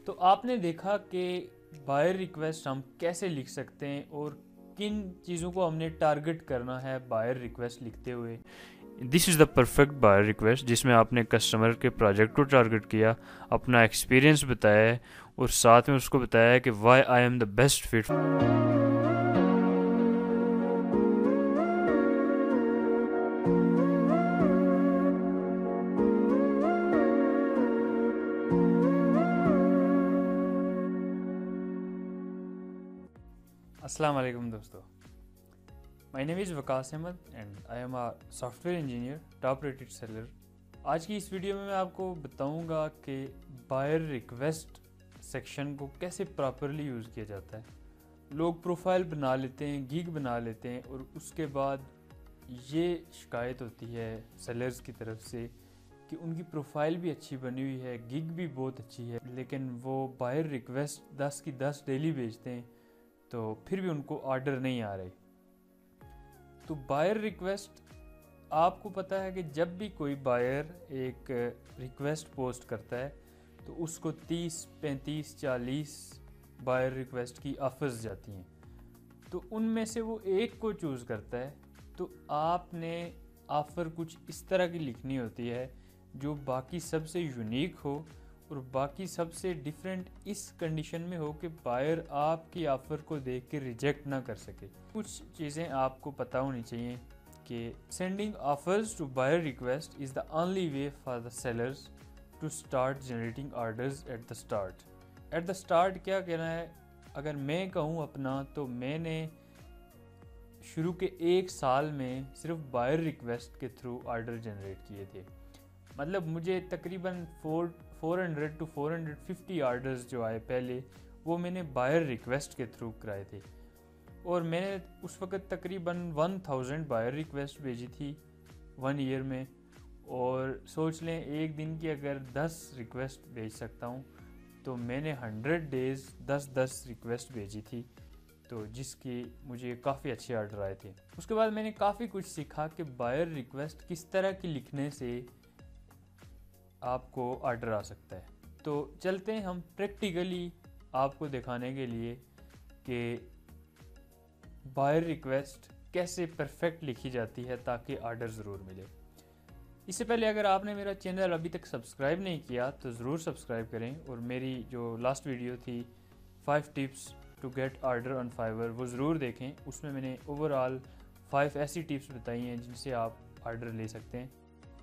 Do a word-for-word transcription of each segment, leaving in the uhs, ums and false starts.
तो आपने देखा कि बायर रिक्वेस्ट हम कैसे लिख सकते हैं और किन चीज़ों को हमने टारगेट करना है बायर रिक्वेस्ट लिखते हुए। This is the perfect buyer request जिसमें आपने कस्टमर के प्रोजेक्ट को टारगेट किया, अपना एक्सपीरियंस बताया है और साथ में उसको बताया है कि why I am the best fit. अस्सलाम वालेकुम दोस्तों, my name is Waqas Ahmed and I am a software engineer top rated seller. आज की इस वीडियो में मैं आपको बताऊंगा कि बायर रिक्वेस्ट सेक्शन को कैसे प्रॉपरली यूज़ किया जाता है। लोग प्रोफाइल बना लेते हैं, गिग बना लेते हैं और उसके बाद ये शिकायत होती है सेलर्स की तरफ से कि उनकी प्रोफाइल भी अच्छी बनी हुई है, गिग भी बहुत अच्छी है, लेकिन वो बायर रिक्वेस्ट दस की दस डेली भेजते हैं तो फिर भी उनको ऑर्डर नहीं आ रहे। तो बायर रिक्वेस्ट, आपको पता है कि जब भी कोई बायर एक रिक्वेस्ट पोस्ट करता है तो उसको तीस, पैंतीस, चालीस बायर रिक्वेस्ट की ऑफर्स जाती हैं, तो उनमें से वो एक को चूज़ करता है। तो आपने ऑफ़र कुछ इस तरह की लिखनी होती है जो बाकी सबसे यूनिक हो और बाकी सबसे डिफरेंट इस कंडीशन में हो कि बायर आपकी ऑफ़र को देख के रिजेक्ट ना कर सके। कुछ चीज़ें आपको पता होनी चाहिए कि sending offers to buyer request is the only way for the sellers to start generating orders at the start. At the start क्या कहना है? अगर मैं कहूँ अपना, तो मैंने शुरू के एक साल में सिर्फ बायर रिक्वेस्ट के थ्रू ऑर्डर जनरेट किए थे। मतलब मुझे तकरीबन four four hundred to four hundred fifty orders जो आए पहले, वो मैंने बायर रिक्वेस्ट के थ्रू कराए थे और मैंने उस वक़्त तकरीबन वन थाउजेंड बायर रिक्वेस्ट भेजी थी वन ईयर में। और सोच लें एक दिन की अगर दस रिक्वेस्ट भेज सकता हूँ तो मैंने हंड्रेड डेज़ दस दस रिक्वेस्ट भेजी थी, तो जिसकी मुझे काफ़ी अच्छे आर्डर आए थे। उसके बाद मैंने काफ़ी कुछ सीखा कि बायर रिक्वेस्ट किस तरह की लिखने से आपको ऑर्डर आ सकता है। तो चलते हैं हम प्रैक्टिकली आपको दिखाने के लिए कि बायर रिक्वेस्ट कैसे परफेक्ट लिखी जाती है ताकि ऑर्डर ज़रूर मिले। इससे पहले अगर आपने मेरा चैनल अभी तक सब्सक्राइब नहीं किया तो ज़रूर सब्सक्राइब करें और मेरी जो लास्ट वीडियो थी five tips to get order on Fiverr, वो ज़रूर देखें। उसमें मैंने ओवरऑल फाइव ऐसी टिप्स बताई हैं जिनसे आप ऑर्डर ले सकते हैं।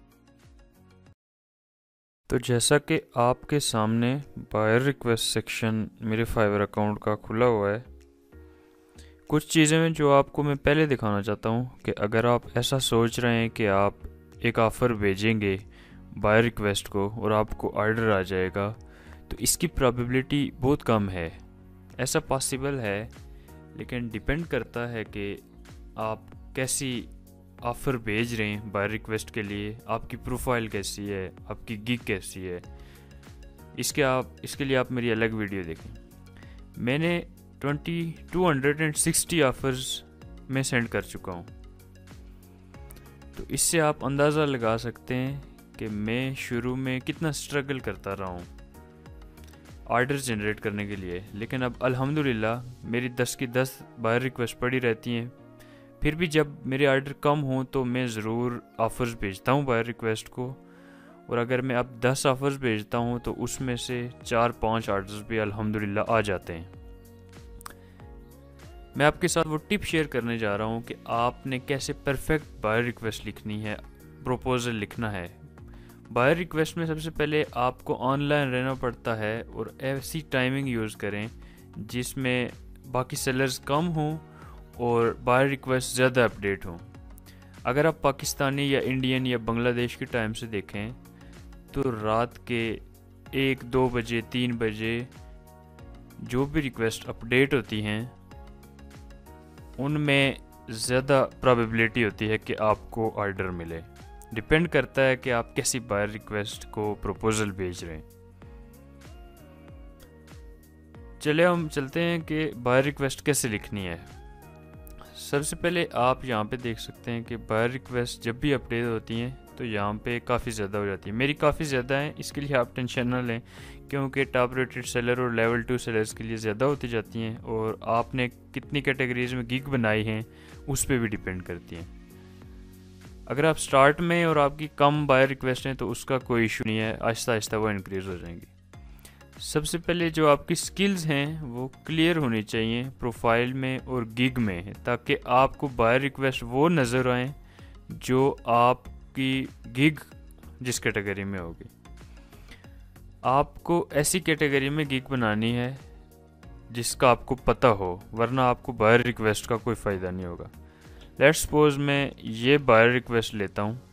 तो जैसा कि आपके सामने बायर रिक्वेस्ट सेक्शन मेरे फाइवर अकाउंट का खुला हुआ है, कुछ चीज़ें हैं जो आपको मैं पहले दिखाना चाहता हूँ कि अगर आप ऐसा सोच रहे हैं कि आप एक ऑफ़र भेजेंगे बायर रिक्वेस्ट को और आपको ऑर्डर आ जाएगा, तो इसकी प्रोबेबिलिटी बहुत कम है। ऐसा पॉसिबल है, लेकिन डिपेंड करता है कि आप कैसी ऑफ़र भेज रहे हैं बायर रिक्वेस्ट के लिए, आपकी प्रोफाइल कैसी है, आपकी गिग कैसी है। इसके आप इसके लिए आप मेरी अलग वीडियो देखें। मैंने twenty two hundred and sixty offers में सेंड कर चुका हूँ, तो इससे आप अंदाज़ा लगा सकते हैं कि मैं शुरू में कितना स्ट्रगल करता रहा हूँ ऑर्डर जनरेट करने के लिए। लेकिन अब अल्हम्दुलिल्लाह मेरी दस की दस बायर रिक्वेस्ट पड़ी रहती हैं। फिर भी जब मेरे ऑर्डर कम हों तो मैं ज़रूर ऑफ़र्स भेजता हूँ बायर रिक्वेस्ट को, और अगर मैं अब दस ऑफ़र्स भेजता हूँ तो उसमें से चार पाँच ऑर्डर्स भी अल्हम्दुलिल्लाह आ जाते हैं। मैं आपके साथ वो टिप शेयर करने जा रहा हूँ कि आपने कैसे परफेक्ट बायर रिक्वेस्ट लिखनी है, प्रपोज़ल लिखना है। बायर रिक्वेस्ट में सबसे पहले आपको ऑनलाइन रहना पड़ता है और ऐसी टाइमिंग यूज़ करें जिसमें बाकी सेलर्स कम हों और बायर रिक्वेस्ट ज़्यादा अपडेट हों। अगर आप पाकिस्तानी या इंडियन या बांग्लादेश के टाइम से देखें तो रात के एक दो बजे तीन बजे जो भी रिक्वेस्ट अपडेट होती हैं उनमें ज़्यादा प्रोबेबिलिटी होती है कि आपको ऑर्डर मिले। डिपेंड करता है कि आप कैसी बायर रिक्वेस्ट को प्रपोज़ल भेज रहे हैं। चलिए हम चलते हैं कि बायर रिक्वेस्ट कैसे लिखनी है। सबसे पहले आप यहाँ पे देख सकते हैं कि बायर रिक्वेस्ट जब भी अपडेट होती हैं तो यहाँ पे काफ़ी ज़्यादा हो जाती है। मेरी काफ़ी ज़्यादा है, इसके लिए आप टेंशन ना लें, क्योंकि टॉप रेटेड सेलर और लेवल टू सेलर्स के लिए ज़्यादा होती जाती हैं, और आपने कितनी कैटेगरीज में गिग बनाई हैं उस पर भी डिपेंड करती हैं। अगर आप स्टार्ट में और आपकी कम बायर रिक्वेस्ट हैं तो उसका कोई इशू नहीं है, आहिस्ता आहिस्ता वो इंक्रीज़ हो जाएंगी। सबसे पहले जो आपकी स्किल्स हैं वो क्लियर होनी चाहिए प्रोफाइल में और गिग में, ताकि आपको बायर रिक्वेस्ट वो नज़र आए जो आपकी गिग जिस कैटेगरी में होगी। आपको ऐसी कैटेगरी में गिग बनानी है जिसका आपको पता हो, वरना आपको बायर रिक्वेस्ट का कोई फ़ायदा नहीं होगा। लेट्स सपोज मैं ये बायर रिक्वेस्ट लेता हूँ,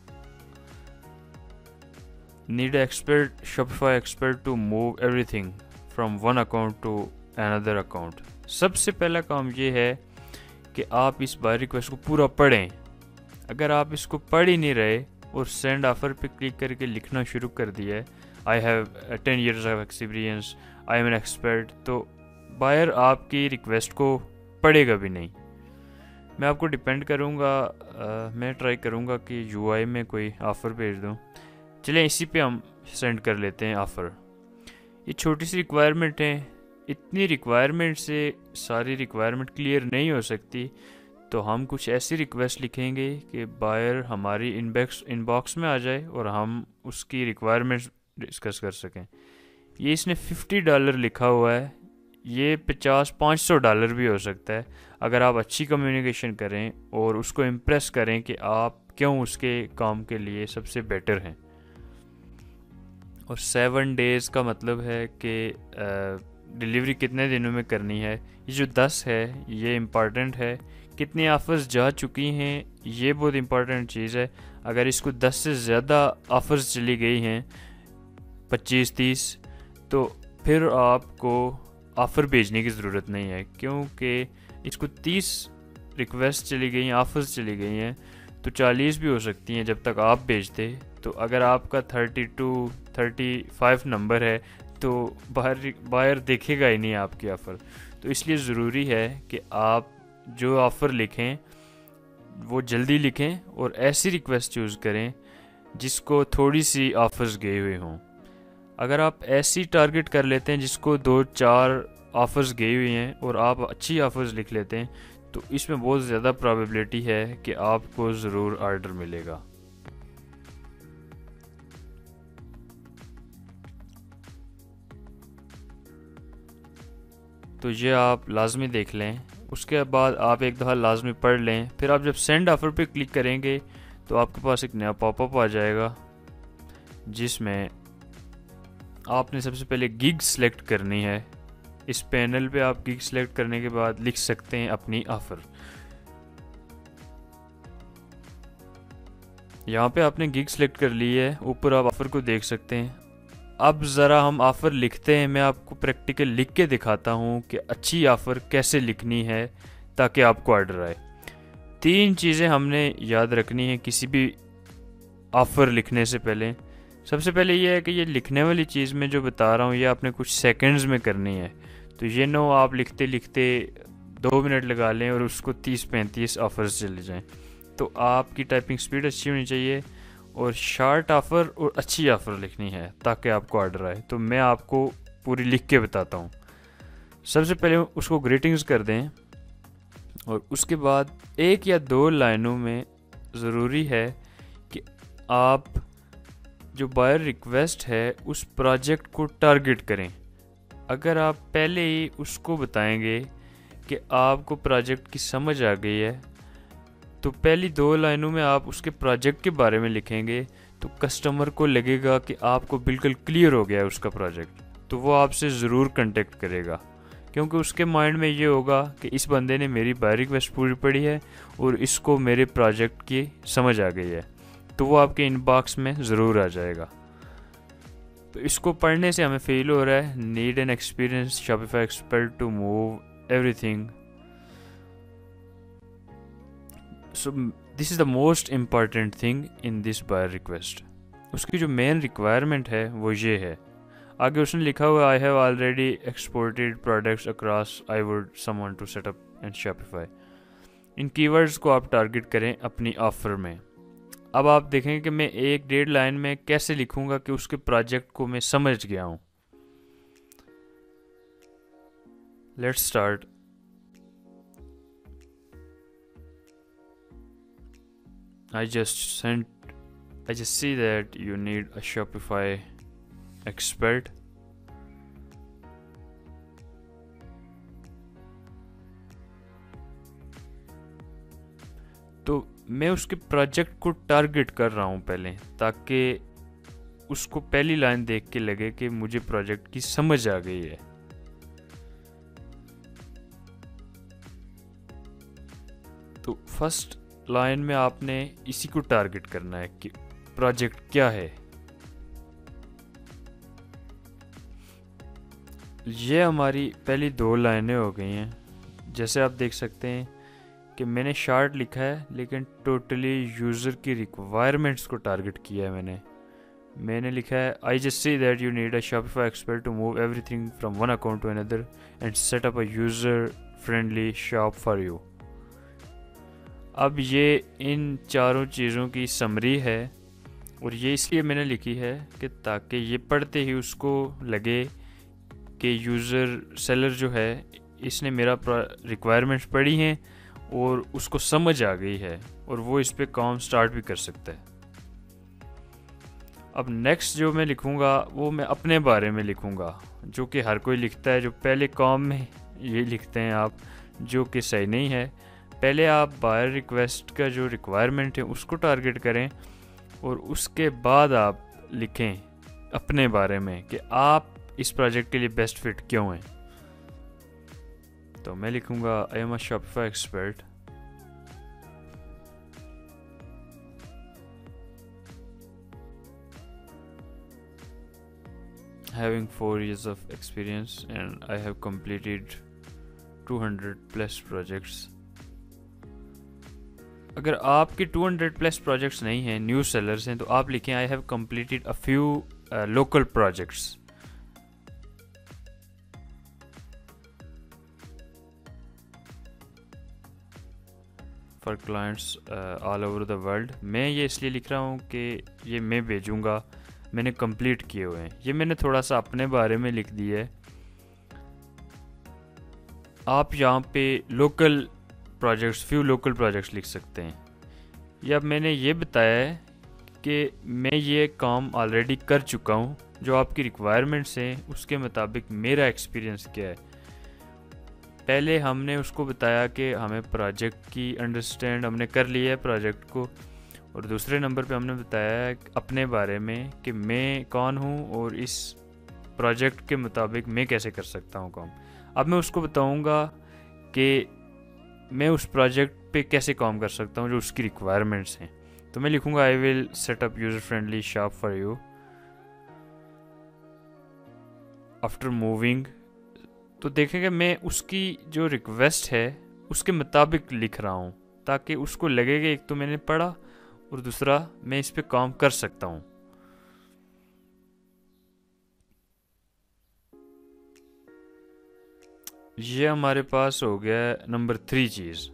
need expert Shopify expert to move everything from one account to another account. सबसे पहला काम ये है कि आप इस बायर रिक्वेस्ट को पूरा पढ़ें। अगर आप इसको पढ़ ही नहीं रहे और सेंड ऑफर पे क्लिक करके लिखना शुरू कर दिया है, I have ten years of experience, I am an expert, तो बायर आपकी रिक्वेस्ट को पढ़ेगा भी नहीं। मैं आपको डिपेंड करूँगा, मैं ट्राई करूँगा कि यूआई में कोई ऑफ़र भेज दूँ। चलिए इसी पे हम सेंड कर लेते हैं ऑफ़र। ये छोटी सी रिक्वायरमेंट है, इतनी रिक्वायरमेंट से सारी रिक्वायरमेंट क्लियर नहीं हो सकती, तो हम कुछ ऐसी रिक्वेस्ट लिखेंगे कि बायर हमारी इनबॉक्स इनबॉक्स में आ जाए और हम उसकी रिक्वायरमेंट्स डिस्कस कर सकें। ये इसने फिफ्टी डॉलर लिखा हुआ है, ये पचास पाँच सौ डॉलर भी हो सकता है, अगर आप अच्छी कम्युनिकेशन करें और उसको इम्प्रेस करें कि आप क्यों उसके काम के लिए सबसे बेटर हैं। और सेवन डेज़ का मतलब है कि डिलीवरी कितने दिनों में करनी है। ये जो दस है ये इम्पॉर्टेंट है, कितनी ऑफ़र्स जा चुकी हैं ये बहुत इम्पॉर्टेंट चीज़ है। अगर इसको दस से ज़्यादा ऑफ़र्स चली गई हैं, पच्चीस तीस, तो फिर आपको ऑफ़र भेजने की ज़रूरत नहीं है, क्योंकि इसको तीस रिक्वेस्ट चली गई हैं, ऑफ़र्स चली गई हैं, तो चालीस भी हो सकती हैं जब तक आप भेजते। तो अगर आपका thirty two thirty five number है तो बाहर बायर देखेगा ही नहीं आपकी ऑफ़र। तो इसलिए ज़रूरी है कि आप जो ऑफ़र लिखें वो जल्दी लिखें और ऐसी रिक्वेस्ट चूज़ करें जिसको थोड़ी सी ऑफ़र्स गए हुए हों। अगर आप ऐसी टारगेट कर लेते हैं जिसको दो चार ऑफ़र्स गई हुई हैं और आप अच्छी ऑफ़र्स लिख लेते हैं, तो इसमें बहुत ज़्यादा प्रोबेबिलिटी है कि आपको ज़रूर ऑर्डर मिलेगा। तो ये आप लाजमी देख लें, उसके बाद आप एक दफ़ा लाजमी पढ़ लें। फिर आप जब सेंड ऑफ़र पे क्लिक करेंगे तो आपके पास एक नया पॉपअप आ जाएगा जिसमें आपने सबसे पहले गिग सेलेक्ट करनी है। इस पैनल पे आप गिग सेलेक्ट करने के बाद लिख सकते हैं अपनी ऑफ़र। यहाँ पे आपने गिग सेलेक्ट कर ली है, ऊपर आप ऑफ़र को देख सकते हैं। अब ज़रा हम ऑफ़र लिखते हैं, मैं आपको प्रैक्टिकल लिख के दिखाता हूँ कि अच्छी ऑफ़र कैसे लिखनी है ताकि आपको ऑर्डर आए। तीन चीज़ें हमने याद रखनी है किसी भी ऑफ़र लिखने से पहले। सबसे पहले ये है कि ये लिखने वाली चीज़ में जो बता रहा हूँ ये आपने कुछ सेकंड्स में करनी है, तो ये नो आप लिखते लिखते दो मिनट लगा लें और उसको तीस पैंतीस ऑफ़र्स चले जाएं। तो आपकी टाइपिंग स्पीड अच्छी होनी चाहिए और शार्ट ऑफ़र और अच्छी ऑफ़र लिखनी है ताकि आपको ऑर्डर आए। तो मैं आपको पूरी लिख के बताता हूँ। सबसे पहले उसको ग्रीटिंग्स कर दें और उसके बाद एक या दो लाइनों में ज़रूरी है कि आप जो बायर रिक्वेस्ट है उस प्रोजेक्ट को टारगेट करें। अगर आप पहले ही उसको बताएंगे कि आपको प्रोजेक्ट की समझ आ गई है, तो पहली दो लाइनों में आप उसके प्रोजेक्ट के बारे में लिखेंगे तो कस्टमर को लगेगा कि आपको बिल्कुल क्लियर हो गया है उसका प्रोजेक्ट, तो वो आपसे ज़रूर कांटेक्ट करेगा, क्योंकि उसके माइंड में ये होगा कि इस बंदे ने मेरी बायर रिक्वेस्ट पूरी पढ़ी है और इसको मेरे प्रोजेक्ट की समझ आ गई है, तो वो आपके इनबॉक्स में ज़रूर आ जाएगा। तो इसको पढ़ने से हमें फील हो रहा है need an experience Shopify expert to move everything. So this is the most important thing in this buyer request. उसकी जो मेन रिक्वायरमेंट है वो ये है। आगे उसने लिखा हुआ I have already exported products across, I would someone to setup and Shopify. इन कीवर्ड्स को आप टारगेट करें अपनी ऑफ़र में। अब आप देखेंगे कि मैं एक डेढ़ लाइन में कैसे लिखूंगा कि उसके प्रोजेक्ट को मैं समझ गया हूं। Let's start. I just sent I just see that you need a Shopify expert. तो मैं उसके प्रोजेक्ट को टारगेट कर रहा हूं पहले, ताकि उसको पहली लाइन देख के लगे कि मुझे प्रोजेक्ट की समझ आ गई है। तो फर्स्ट लाइन में आपने इसी को टारगेट करना है कि प्रोजेक्ट क्या है। ये हमारी पहली दो लाइनें हो गई हैं। जैसे आप देख सकते हैं कि मैंने शार्ट लिखा है, लेकिन टोटली यूज़र की रिक्वायरमेंट्स को टारगेट किया है। मैंने मैंने लिखा है I just see that you need a Shopify expert to move everything from one account to another and set up a user friendly shop for you. अब ये इन चारों चीज़ों की समरी है, और ये इसलिए मैंने लिखी है कि ताकि ये पढ़ते ही उसको लगे कि यूज़र सेलर जो है इसने मेरा रिक्वायरमेंट्स पढ़ी हैं और उसको समझ आ गई है, और वो इस पे काम स्टार्ट भी कर सकता है। अब नेक्स्ट जो मैं लिखूँगा वो मैं अपने बारे में लिखूँगा, जो कि हर कोई लिखता है। जो पहले काम में ये लिखते हैं आप, जो कि सही नहीं है। पहले आप बायर रिक्वेस्ट का जो रिक्वायरमेंट है उसको टारगेट करें, और उसके बाद आप लिखें अपने बारे में कि आप इस प्रोजेक्ट के लिए बेस्ट फिट क्यों हैं। तो मैं लिखूंगा I am a Shopify expert having four years of experience and I have completed two hundred plus projects. अगर आपके two hundred प्लस प्रोजेक्ट्स नहीं हैं, न्यू सेलर्स हैं, तो आप लिखें I have completed a few local projects. For clients all over the world. मैं ये इसलिए लिख रहा हूँ कि ये मैं भेजूँगा, मैंने कंप्लीट किए हुए हैं। ये मैंने थोड़ा सा अपने बारे में लिख दिया है। आप यहाँ पे local projects, few local projects लिख सकते हैं। या अब मैंने ये बताया है कि मैं ये काम ऑलरेडी कर चुका हूँ, जो आपकी रिक्वायरमेंट्स हैं उसके मुताबिक मेरा एक्सपीरियंस क्या है। पहले हमने उसको बताया कि हमें प्रोजेक्ट की अंडरस्टैंड हमने कर लिया है प्रोजेक्ट को, और दूसरे नंबर पे हमने बताया अपने बारे में कि मैं कौन हूँ और इस प्रोजेक्ट के मुताबिक मैं कैसे कर सकता हूँ काम। अब मैं उसको बताऊँगा कि मैं उस प्रोजेक्ट पे कैसे काम कर सकता हूँ जो उसकी रिक्वायरमेंट्स हैं। तो मैं लिखूँगा I will set up user friendly shop for you after moving. तो देखेंगे मैं उसकी जो रिक्वेस्ट है उसके मुताबिक लिख रहा हूँ, ताकि उसको लगेगा एक तो मैंने पढ़ा और दूसरा मैं इस पे काम कर सकता हूँ। ये हमारे पास हो गया नंबर थ्री चीज़।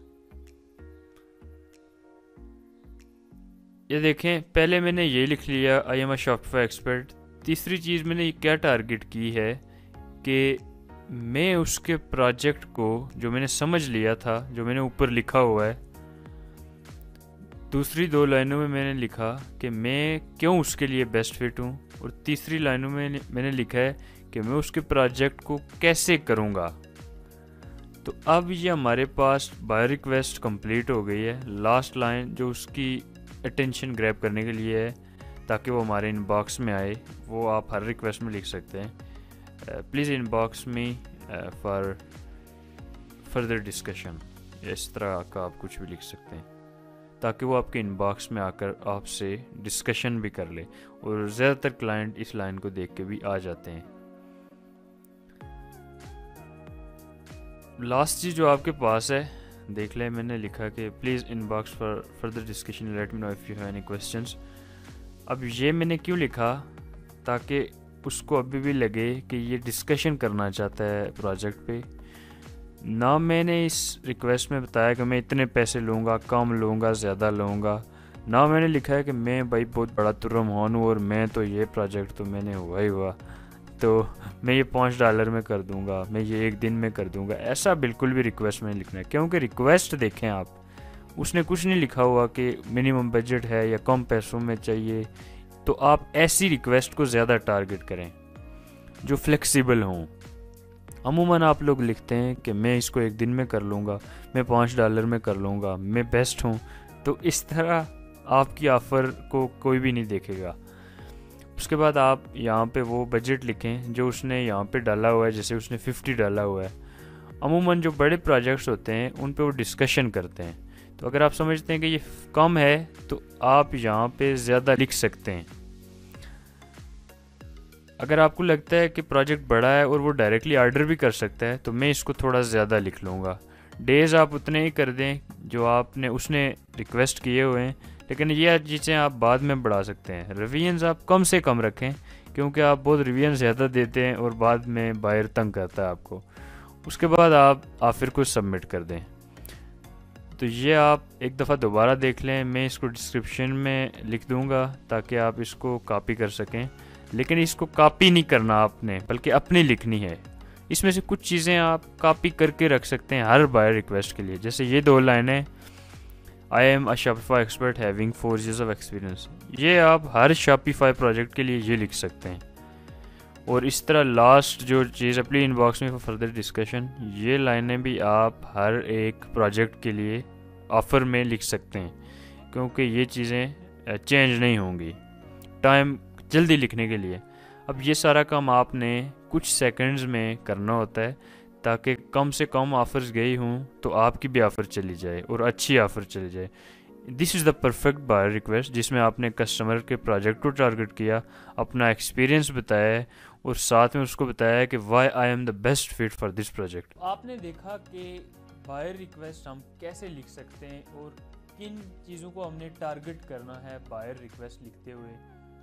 ये देखें, पहले मैंने ये लिख लिया I am a Shopify expert. तीसरी चीज़ मैंने क्या टारगेट की है कि मैं उसके प्रोजेक्ट को जो मैंने समझ लिया था, जो मैंने ऊपर लिखा हुआ है, दूसरी दो लाइनों में मैंने लिखा कि मैं क्यों उसके लिए बेस्ट फिट हूँ, और तीसरी लाइनों में मैंने लिखा है कि मैं उसके प्रोजेक्ट को कैसे करूँगा। तो अब ये हमारे पास बाय रिक्वेस्ट कंप्लीट हो गई है। लास्ट लाइन जो उसकी अटेंशन ग्रैब करने के लिए है ताकि वो हमारे इनबॉक्स में आए, वो आप हर रिक्वेस्ट में लिख सकते हैं, प्लीज़ इनबॉक्स में फॉर फर्दर डिस्कशन। इस तरह का आप कुछ भी लिख सकते हैं ताकि वो आपके इनबॉक्स में आकर आपसे डिस्कशन भी कर ले, और ज़्यादातर क्लाइंट इस लाइन को देख के भी आ जाते हैं। लास्ट चीज़ जो आपके पास है देख लें, मैंने लिखा कि please inbox for further discussion, let me know if you have any questions. अब ये मैंने क्यों लिखा, ताकि उसको अभी भी लगे कि ये डिस्कशन करना चाहता है प्रोजेक्ट पे। ना मैंने इस रिक्वेस्ट में बताया कि मैं इतने पैसे लूँगा, कम लूँगा, ज़्यादा लूँगा, ना मैंने लिखा है कि मैं भाई बहुत बड़ा तुर्रमान हूँ और मैं तो ये प्रोजेक्ट तो मैंने हुआ ही हुआ, तो मैं ये पाँच डॉलर में कर दूंगा, मैं ये एक दिन में कर दूंगा। ऐसा बिल्कुल भी रिक्वेस्ट में लिखना है, क्योंकि रिक्वेस्ट देखें आप, उसने कुछ नहीं लिखा हुआ कि मिनिमम बजट है या कम पैसों में चाहिए। तो आप ऐसी रिक्वेस्ट को ज़्यादा टारगेट करें जो फ्लेक्सिबल हों। अमूमन आप लोग लिखते हैं कि मैं इसको एक दिन में कर लूँगा, मैं पाँच डॉलर में कर लूँगा, मैं बेस्ट हूँ। तो इस तरह आपकी ऑफ़र को कोई भी नहीं देखेगा। उसके बाद आप यहाँ पे वो बजट लिखें जो उसने यहाँ पे डाला हुआ है, जैसे उसने फिफ्टी डाला हुआ है। अमूमन जो बड़े प्रोजेक्ट्स होते हैं उन पे वो डिस्कशन करते हैं, तो अगर आप समझते हैं कि ये कम है तो आप यहाँ पे ज़्यादा लिख सकते हैं। अगर आपको लगता है कि प्रोजेक्ट बड़ा है और वो डायरेक्टली ऑर्डर भी कर सकता है तो मैं इसको थोड़ा ज़्यादा लिख लूँगा। डेज़ आप उतने ही कर दें जो आपने उसने रिक्वेस्ट किए हुए हैं, लेकिन ये चीज़ें आप बाद में बढ़ा सकते हैं। रिवीजन्स आप कम से कम रखें, क्योंकि आप बहुत रिवीजन ज़्यादा देते हैं और बाद में बायर तंग करता है आपको। उसके बाद आप ऑफर को सबमिट कर दें। तो ये आप एक दफ़ा दोबारा देख लें, मैं इसको डिस्क्रिप्शन में लिख दूंगा ताकि आप इसको कॉपी कर सकें। लेकिन इसको कॉपी नहीं करना आपने, बल्कि अपनी लिखनी है। इसमें से कुछ चीज़ें आप कॉपी करके रख सकते हैं हर बायर रिक्वेस्ट के लिए। जैसे ये दो लाइनें, I am a Shopify expert having four years of experience, ये आप हर शॉपिफाई प्रोजेक्ट के लिए ये लिख सकते हैं। और इस तरह लास्ट जो चीज़ अपनी इनबॉक्स में फॉर फर्दर डिस्कशन, ये लाइनें भी आप हर एक प्रोजेक्ट के लिए ऑफ़र में लिख सकते हैं, क्योंकि ये चीज़ें चेंज नहीं होंगी टाइम जल्दी लिखने के लिए। अब ये सारा काम आपने कुछ सेकंड्स में करना होता है ताकि कम से कम ऑफ़र्स गई हों तो आपकी भी ऑफ़र चली जाए और अच्छी ऑफ़र चली जाए। This is the perfect buyer request, जिसमें आपने कस्टमर के प्रोजेक्ट को टारगेट किया, अपना एक्सपीरियंस बताया है और साथ में उसको बताया है कि why I am the best fit for this project. आपने देखा कि बायर रिक्वेस्ट हम कैसे लिख सकते हैं और किन चीज़ों को हमने टारगेट करना है बायर रिक्वेस्ट लिखते हुए।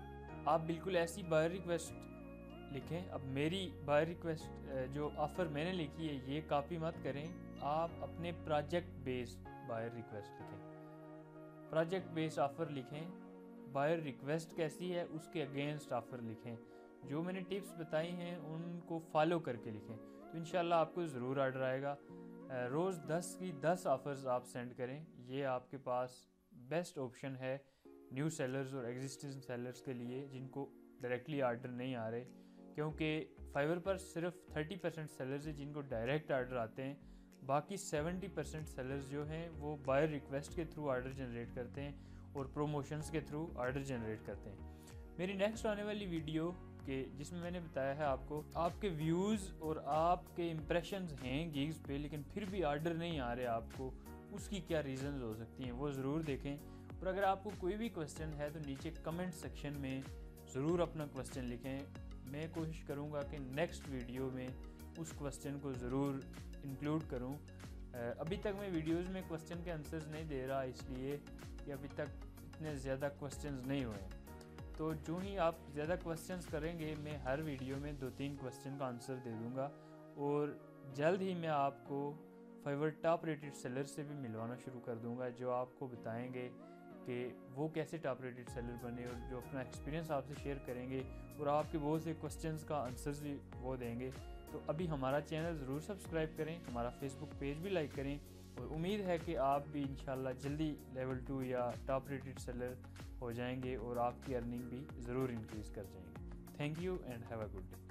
आप बिल्कुल ऐसी बायर रिक्वेस्ट लिखें। अब मेरी बायर रिक्वेस्ट जो ऑफ़र मैंने लिखी है ये कॉपी मत करें, आप अपने प्रोजेक्ट बेस्ड बायर रिक्वेस्ट लिखें, प्रोजेक्ट बेस्ड ऑफ़र लिखें। बायर रिक्वेस्ट कैसी है उसके अगेंस्ट ऑफ़र लिखें। जो मैंने टिप्स बताई हैं उनको फॉलो करके लिखें, तो इंशाल्लाह आपको ज़रूर ऑर्डर आएगा। रोज़ दस की दस ऑफ़र्स आप सेंड करें, ये आपके पास बेस्ट ऑप्शन है न्यू सेलर्स और एग्जिस्टिंग सेलर्स के लिए जिनको डायरेक्टली ऑर्डर नहीं आ रहे, क्योंकि फाइवर पर सिर्फ थर्टी परसेंट सेलर्स हैं जिनको डायरेक्ट ऑर्डर आते हैं। बाकी सेवेंटी परसेंट सेलर्स जो हैं वो बायर रिक्वेस्ट के थ्रू ऑर्डर जनरेट करते हैं और प्रोमोशंस के थ्रू ऑर्डर जनरेट करते हैं। मेरी नेक्स्ट आने वाली वीडियो के जिसमें मैंने बताया है आपको आपके व्यूज़ और आपके इम्प्रेशंस हैं गिग्स पे, लेकिन फिर भी ऑर्डर नहीं आ रहे आपको, उसकी क्या रीज़न्स हो सकती हैं वो ज़रूर देखें। और अगर आपको कोई भी क्वेश्चन है तो नीचे कमेंट सेक्शन में ज़रूर अपना क्वेश्चन लिखें। मैं कोशिश करूँगा कि नेक्स्ट वीडियो में उस क्वेश्चन को ज़रूर इंक्लूड करूँ। अभी तक मैं वीडियोस में क्वेश्चन के आंसर्स नहीं दे रहा, इसलिए कि अभी तक इतने ज़्यादा क्वेश्चंस नहीं हुए। तो जो ही आप ज़्यादा क्वेश्चंस करेंगे मैं हर वीडियो में दो तीन क्वेश्चन का आंसर दे दूँगा और जल्द ही मैं आपको फाइवर टॉप रेटेड सेलर से भी मिलवाना शुरू कर दूँगा, जो आपको बताएंगे कि वो कैसे टॉप रेटेड सेलर बने और जो अपना एक्सपीरियंस आपसे शेयर करेंगे और आपके बहुत से क्वेश्चंस का आंसर्स भी वो देंगे। तो अभी हमारा चैनल ज़रूर सब्सक्राइब करें, हमारा फेसबुक पेज भी लाइक करें और उम्मीद है कि आप भी इंशाल्लाह जल्दी लेवल टू या टॉप रेटेड सेलर हो जाएंगे और आपकी अर्निंग भी ज़रूर इंक्रीज़ कर जाएंगे। Thank you and have a good day.